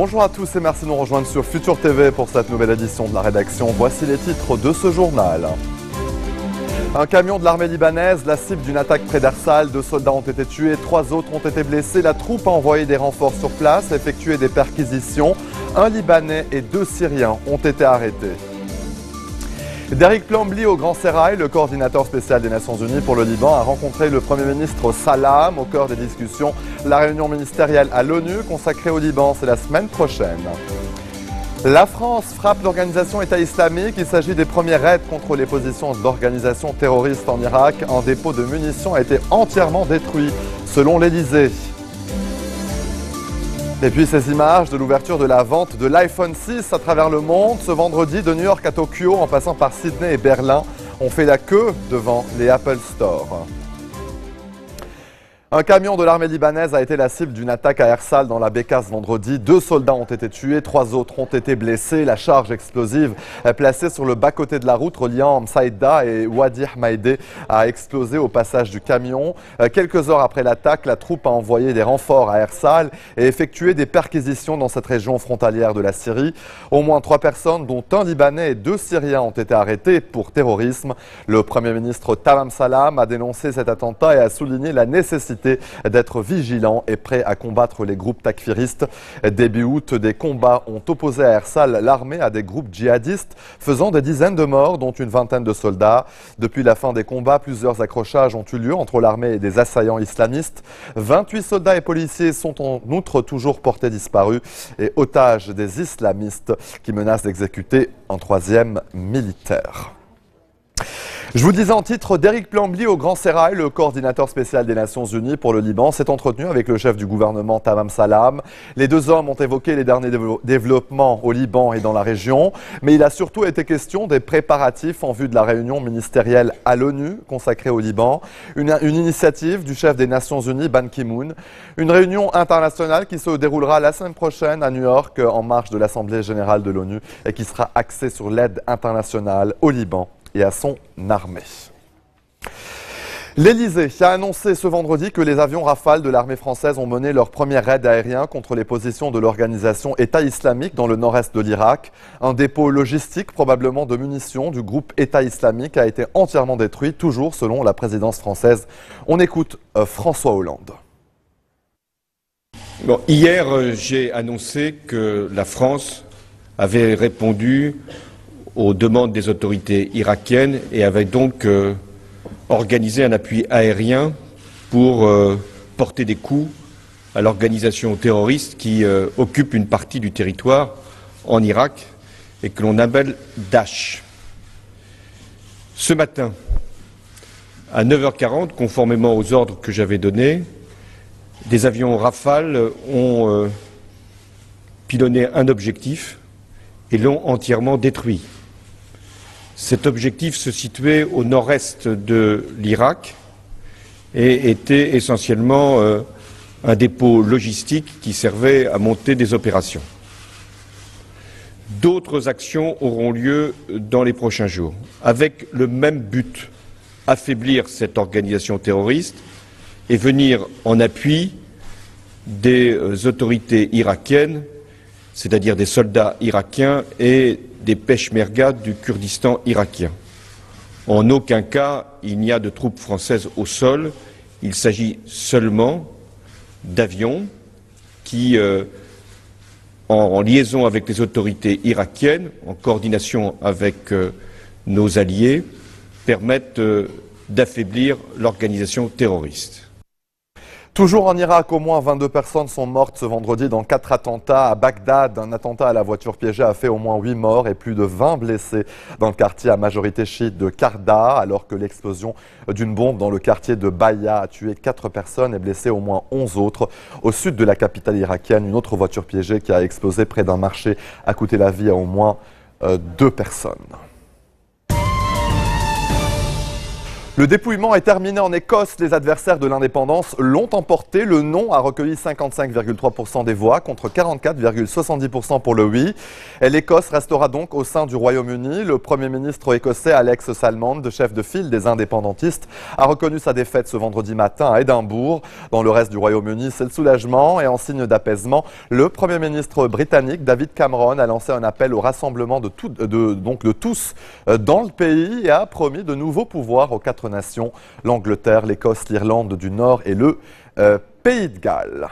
Bonjour à tous et merci de nous rejoindre sur Futur TV pour cette nouvelle édition de la rédaction. Voici les titres de ce journal. Un camion de l'armée libanaise, la cible d'une attaque près d'Arsal. 2 soldats ont été tués, 3 autres ont été blessés. La troupe a envoyé des renforts sur place, effectué des perquisitions. Un Libanais et 2 Syriens ont été arrêtés. Derek Plambly au Grand Sérail, le coordinateur spécial des Nations Unies pour le Liban, a rencontré le Premier ministre Salam. Au cœur des discussions, la réunion ministérielle à l'ONU consacrée au Liban, c'est la semaine prochaine. La France frappe l'organisation État islamique. Il s'agit des premiers raids contre les positions d'organisations terroristes en Irak. Un dépôt de munitions a été entièrement détruit, selon l'Élysée. Et puis ces images de l'ouverture de la vente de l'iPhone 6 à travers le monde. Ce vendredi, de New York à Tokyo, en passant par Sydney et Berlin, on fait la queue devant les Apple Store. Un camion de l'armée libanaise a été la cible d'une attaque à Ersal dans la Bécasse vendredi. 2 soldats ont été tués, 3 autres ont été blessés. La charge explosive placée sur le bas-côté de la route reliant Msaïda et Wadi Hmaïdé a explosé au passage du camion. Quelques heures après l'attaque, la troupe a envoyé des renforts à Ersal et effectué des perquisitions dans cette région frontalière de la Syrie. Au moins 3 personnes, dont un Libanais et 2 Syriens, ont été arrêtés pour terrorisme. Le Premier ministre Tamam Salam a dénoncé cet attentat et a souligné la nécessité d'être vigilant et prêt à combattre les groupes takfiristes. Début août, des combats ont opposé à Ersal l'armée à des groupes djihadistes, faisant des dizaines de morts, dont une vingtaine de soldats. Depuis la fin des combats, plusieurs accrochages ont eu lieu entre l'armée et des assaillants islamistes. 28 soldats et policiers sont en outre toujours portés disparus et otages des islamistes qui menacent d'exécuter un 3e militaire. Je vous disais en titre, Derek Plambly au Grand Sérail, le coordinateur spécial des Nations Unies pour le Liban, s'est entretenu avec le chef du gouvernement Tamam Salam. Les 2 hommes ont évoqué les derniers développements au Liban et dans la région, mais il a surtout été question des préparatifs en vue de la réunion ministérielle à l'ONU consacrée au Liban, une initiative du chef des Nations Unies, Ban Ki-moon, une réunion internationale qui se déroulera la semaine prochaine à New York en marge de l'Assemblée générale de l'ONU et qui sera axée sur l'aide internationale au Liban et à son armée. L'Élysée a annoncé ce vendredi que les avions Rafale de l'armée française ont mené leur premier raid aérien contre les positions de l'organisation État islamique dans le nord-est de l'Irak. Un dépôt logistique, probablement de munitions, du groupe État islamique a été entièrement détruit, toujours selon la présidence française. On écoute François Hollande. Bon, hier, j'ai annoncé que la France avait répondu aux demandes des autorités irakiennes et avait donc organisé un appui aérien pour porter des coups à l'organisation terroriste qui occupe une partie du territoire en Irak et que l'on appelle Daesh. Ce matin, à 9h40, conformément aux ordres que j'avais donnés, des avions Rafale ont pilonné un objectif et l'ont entièrement détruit. Cet objectif se situait au nord-est de l'Irak et était essentiellement un dépôt logistique qui servait à monter des opérations. D'autres actions auront lieu dans les prochains jours, avec le même but, affaiblir cette organisation terroriste et venir en appui des autorités irakiennes, c'est-à-dire des soldats irakiens et des peshmergas du Kurdistan irakien. En aucun cas, il n'y a de troupes françaises au sol. Il s'agit seulement d'avions qui, en liaison avec les autorités irakiennes, en coordination avec nos alliés, permettent d'affaiblir l'organisation terroriste. Toujours en Irak, au moins 22 personnes sont mortes ce vendredi dans 4 attentats. À Bagdad, un attentat à la voiture piégée a fait au moins 8 morts et plus de 20 blessés dans le quartier à majorité chiite de Karda, alors que l'explosion d'une bombe dans le quartier de Baya a tué 4 personnes et blessé au moins 11 autres. Au sud de la capitale irakienne, une autre voiture piégée qui a explosé près d'un marché a coûté la vie à au moins 2 personnes. Le dépouillement est terminé en Écosse. Les adversaires de l'indépendance l'ont emporté. Le non a recueilli 55,3% des voix contre 44,70% pour le oui. L'Écosse restera donc au sein du Royaume-Uni. Le Premier ministre écossais Alex Salmond, chef de file des indépendantistes, a reconnu sa défaite ce vendredi matin à Édimbourg. Dans le reste du Royaume-Uni, c'est le soulagement et en signe d'apaisement, le Premier ministre britannique David Cameron a lancé un appel au rassemblement de tous dans le pays et a promis de nouveaux pouvoirs aux quatre nations, l'Angleterre, l'Écosse, l'Irlande du Nord et le Pays de Galles.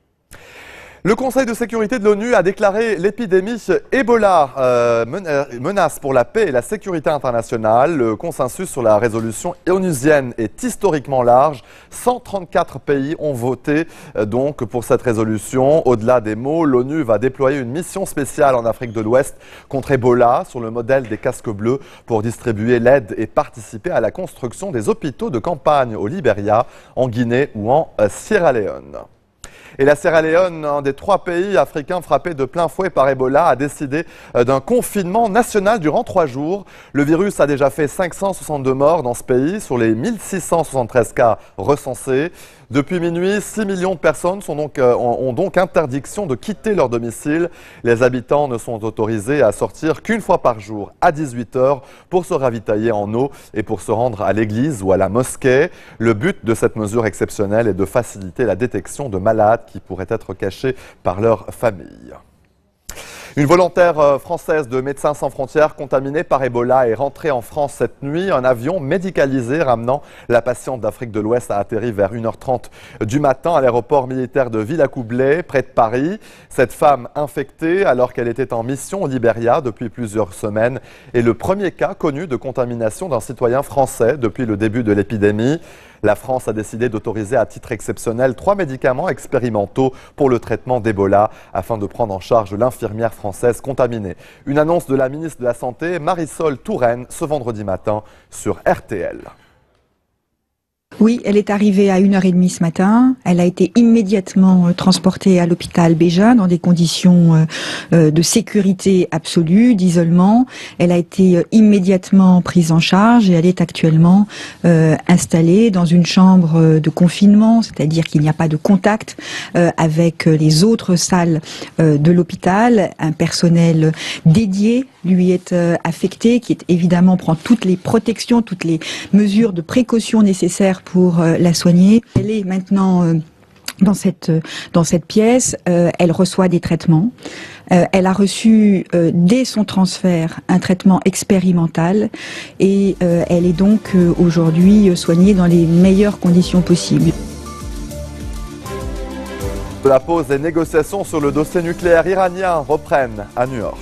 Le Conseil de sécurité de l'ONU a déclaré l'épidémie Ebola menace pour la paix et la sécurité internationale. Le consensus sur la résolution onusienne est historiquement large. 134 pays ont voté donc pour cette résolution. Au-delà des mots, l'ONU va déployer une mission spéciale en Afrique de l'Ouest contre Ebola sur le modèle des casques bleus pour distribuer l'aide et participer à la construction des hôpitaux de campagne au Libéria, en Guinée ou en Sierra Leone. Et la Sierra Leone, un des 3 pays africains frappés de plein fouet par Ebola, a décidé d'un confinement national durant 3 jours. Le virus a déjà fait 562 morts dans ce pays sur les 1673 cas recensés. Depuis minuit, 6 millions de personnes ont donc interdiction de quitter leur domicile. Les habitants ne sont autorisés à sortir qu'une fois par jour à 18 h pour se ravitailler en eau et pour se rendre à l'église ou à la mosquée. Le but de cette mesure exceptionnelle est de faciliter la détection de malades qui pourraient être cachés par leur famille. Une volontaire française de Médecins sans frontières contaminée par Ebola est rentrée en France cette nuit. Un avion médicalisé ramenant la patiente d'Afrique de l'Ouest a atterri vers 1 h 30 du matin à l'aéroport militaire de Villacoublay, près de Paris. Cette femme infectée alors qu'elle était en mission au Libéria depuis plusieurs semaines est le premier cas connu de contamination d'un citoyen français depuis le début de l'épidémie. La France a décidé d'autoriser à titre exceptionnel 3 médicaments expérimentaux pour le traitement d'Ebola afin de prendre en charge l'infirmière française contaminée. Une annonce de la ministre de la Santé, Marisol Touraine, ce vendredi matin sur RTL. Oui, elle est arrivée à 1h30 ce matin. Elle a été immédiatement transportée à l'hôpital Béja dans des conditions de sécurité absolue, d'isolement. Elle a été immédiatement prise en charge et elle est actuellement installée dans une chambre de confinement, c'est-à-dire qu'il n'y a pas de contact avec les autres salles de l'hôpital. Un personnel dédié lui est affecté, qui évidemment prend toutes les protections, toutes les mesures de précaution nécessaires pour la soigner. Elle est maintenant dans cette pièce, elle reçoit des traitements. Elle a reçu dès son transfert un traitement expérimental et elle est donc aujourd'hui soignée dans les meilleures conditions possibles. La pause des négociations sur le dossier nucléaire iranien reprennent à New York.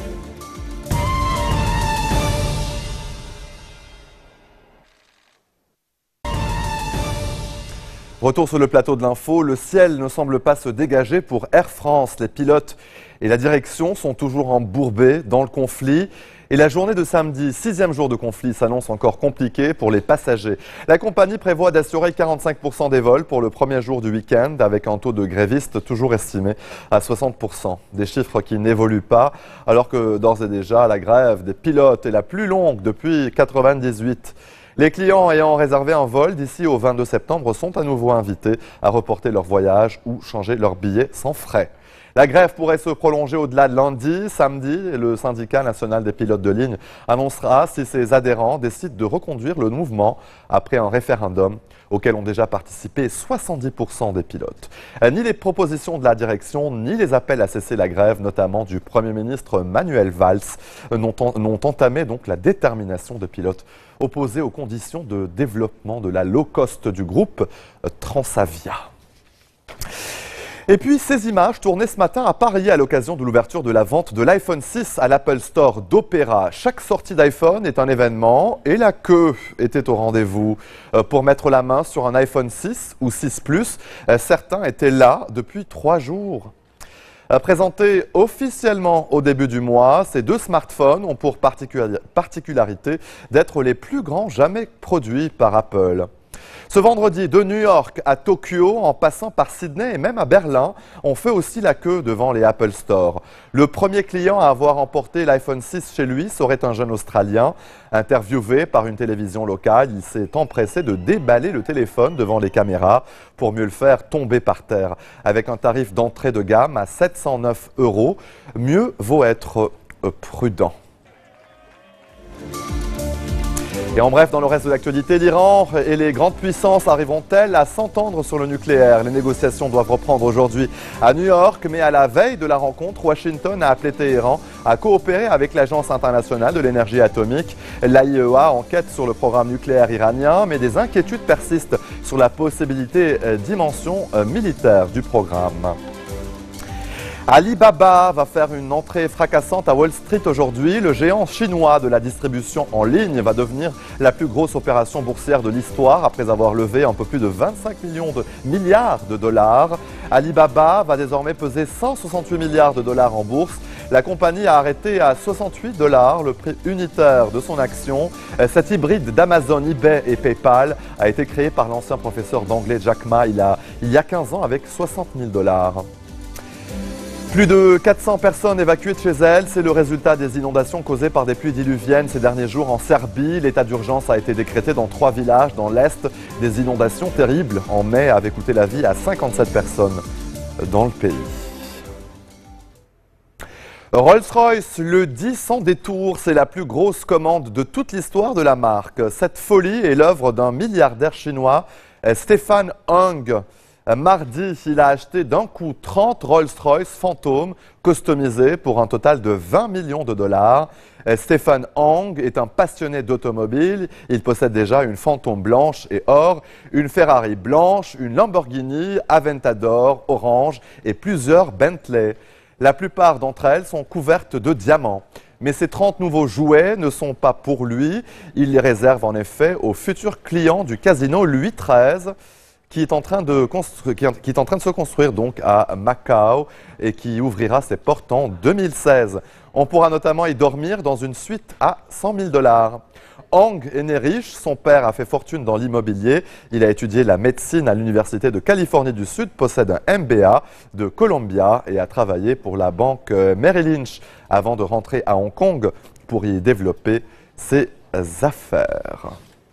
Retour sur le plateau de l'info, le ciel ne semble pas se dégager pour Air France. Les pilotes et la direction sont toujours embourbés dans le conflit. Et la journée de samedi, 6e jour de conflit, s'annonce encore compliquée pour les passagers. La compagnie prévoit d'assurer 45% des vols pour le premier jour du week-end, avec un taux de grévistes toujours estimé à 60%. Des chiffres qui n'évoluent pas, alors que d'ores et déjà, la grève des pilotes est la plus longue depuis 1998. Les clients ayant réservé un vol d'ici au 22 septembre sont à nouveau invités à reporter leur voyage ou changer leur billet sans frais. La grève pourrait se prolonger au-delà de lundi. Samedi, le syndicat national des pilotes de ligne annoncera si ses adhérents décident de reconduire le mouvement après un référendum auquel ont déjà participé 70% des pilotes. Ni les propositions de la direction, ni les appels à cesser la grève, notamment du Premier ministre Manuel Valls, n'ont entamé donc la détermination des pilotes opposés aux conditions de développement de la low-cost du groupe Transavia. Et puis, ces images tournées ce matin à Paris à l'occasion de l'ouverture de la vente de l'iPhone 6 à l'Apple Store d'Opéra. Chaque sortie d'iPhone est un événement et la queue était au rendez-vous. Pour mettre la main sur un iPhone 6 ou 6 Plus, certains étaient là depuis 3 jours. Présentés officiellement au début du mois, ces 2 smartphones ont pour particularité d'être les plus grands jamais produits par Apple. Ce vendredi, de New York à Tokyo, en passant par Sydney et même à Berlin, on fait aussi la queue devant les Apple Store. Le premier client à avoir emporté l'iPhone 6 chez lui serait un jeune Australien. Interviewé par une télévision locale, il s'est empressé de déballer le téléphone devant les caméras pour mieux le faire tomber par terre. Avec un tarif d'entrée de gamme à 709 €, mieux vaut être prudent. Et en bref, dans le reste de l'actualité, l'Iran et les grandes puissances arriveront-elles à s'entendre sur le nucléaire? Les négociations doivent reprendre aujourd'hui à New York, mais à la veille de la rencontre, Washington a appelé Téhéran à coopérer avec l'Agence internationale de l'énergie atomique. L'AIEA enquête sur le programme nucléaire iranien, mais des inquiétudes persistent sur la possibilité dimension militaire du programme. Alibaba va faire une entrée fracassante à Wall Street aujourd'hui. Le géant chinois de la distribution en ligne va devenir la plus grosse opération boursière de l'histoire après avoir levé un peu plus de 25 milliards de dollars. Alibaba va désormais peser 168 milliards de dollars en bourse. La compagnie a arrêté à 68 $ le prix unitaire de son action. Cet hybride d'Amazon, eBay et PayPal a été créé par l'ancien professeur d'anglais Jack Ma il y a 15 ans avec 60 000 $. Plus de 400 personnes évacuées de chez elles, c'est le résultat des inondations causées par des pluies diluviennes ces derniers jours en Serbie. L'état d'urgence a été décrété dans 3 villages dans l'est. Des inondations terribles en mai avaient coûté la vie à 57 personnes dans le pays. Rolls-Royce le dit sans détour, c'est la plus grosse commande de toute l'histoire de la marque. Cette folie est l'œuvre d'un milliardaire chinois, Stephen Hung. Mardi, il a acheté d'un coup 30 Rolls-Royce Phantom customisés pour un total de 20 millions de $. Stephen Hung est un passionné d'automobile. Il possède déjà une Phantom blanche et or, une Ferrari blanche, une Lamborghini Aventador orange et plusieurs Bentley. La plupart d'entre elles sont couvertes de diamants. Mais ces 30 nouveaux jouets ne sont pas pour lui. Il les réserve en effet aux futurs clients du casino Louis XIII. Qui est en train de se construire donc à Macao et qui ouvrira ses portes en 2016. On pourra notamment y dormir dans une suite à 100 000 $. Hung est né riche, son père a fait fortune dans l'immobilier, il a étudié la médecine à l'Université de Californie du Sud, possède un MBA de Columbia et a travaillé pour la banque Merrill Lynch avant de rentrer à Hong Kong pour y développer ses affaires.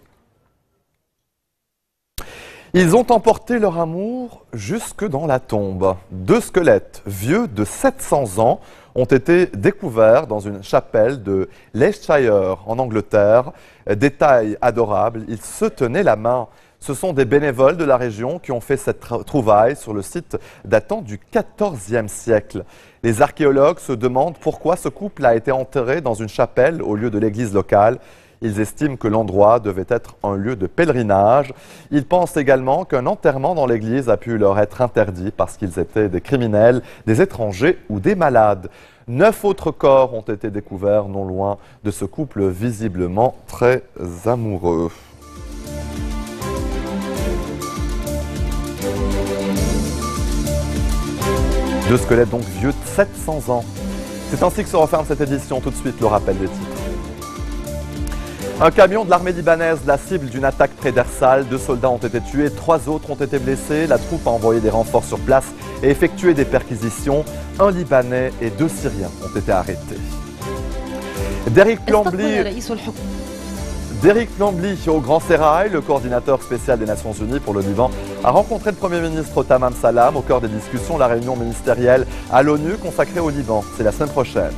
Ils ont emporté leur amour jusque dans la tombe. 2 squelettes vieux de 700 ans ont été découverts dans une chapelle de Leicestershire en Angleterre. Détail adorable, ils se tenaient la main. Ce sont des bénévoles de la région qui ont fait cette trouvaille sur le site datant du XIVe siècle. Les archéologues se demandent pourquoi ce couple a été enterré dans une chapelle au lieu de l'église locale. Ils estiment que l'endroit devait être un lieu de pèlerinage. Ils pensent également qu'un enterrement dans l'église a pu leur être interdit parce qu'ils étaient des criminels, des étrangers ou des malades. 9 autres corps ont été découverts non loin de ce couple visiblement très amoureux. Deux squelettes donc vieux de 700 ans. C'est ainsi que se referme cette édition. Tout de suite, le rappel des titres. Un camion de l'armée libanaise, la cible d'une attaque près d'Ersal. 2 soldats ont été tués, 3 autres ont été blessés. La troupe a envoyé des renforts sur place et effectué des perquisitions. 1 Libanais et 2 Syriens ont été arrêtés. Derek Plambly au Grand Sérail, le coordinateur spécial des Nations Unies pour le Liban, a rencontré le Premier ministre Tamam Salam au cœur des discussions, la réunion ministérielle à l'ONU consacrée au Liban. C'est la semaine prochaine.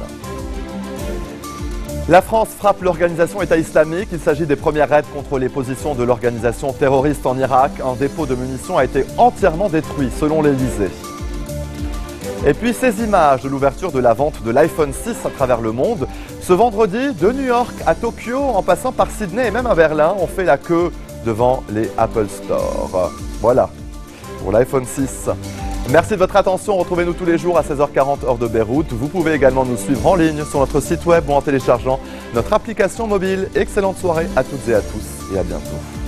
La France frappe l'organisation État islamique. Il s'agit des premières raids contre les positions de l'organisation terroriste en Irak. Un dépôt de munitions a été entièrement détruit, selon l'Élysée. Et puis ces images de l'ouverture de la vente de l'iPhone 6 à travers le monde. Ce vendredi, de New York à Tokyo, en passant par Sydney et même à Berlin, on fait la queue devant les Apple Store. Voilà, pour l'iPhone 6. Merci de votre attention. Retrouvez-nous tous les jours à 16h40 heure de Beyrouth. Vous pouvez également nous suivre en ligne sur notre site web ou en téléchargeant notre application mobile. Excellente soirée à toutes et à tous et à bientôt.